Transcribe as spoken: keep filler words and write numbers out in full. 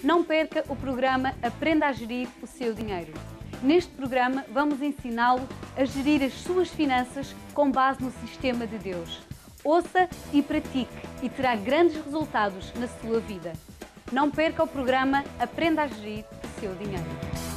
Não perca o programa Aprenda a Gerir o Seu Dinheiro. Neste programa vamos ensiná-lo a gerir as suas finanças com base no sistema de Deus. Ouça e pratique e terá grandes resultados na sua vida. Não perca o programa Aprenda a Gerir o Seu Dinheiro.